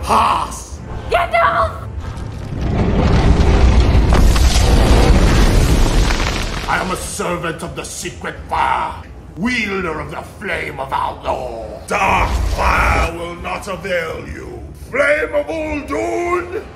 pass! Gandalf! I am a servant of the secret fire, wielder of the flame of Aldor. Dark fire will not avail you. Flame of Uldoon,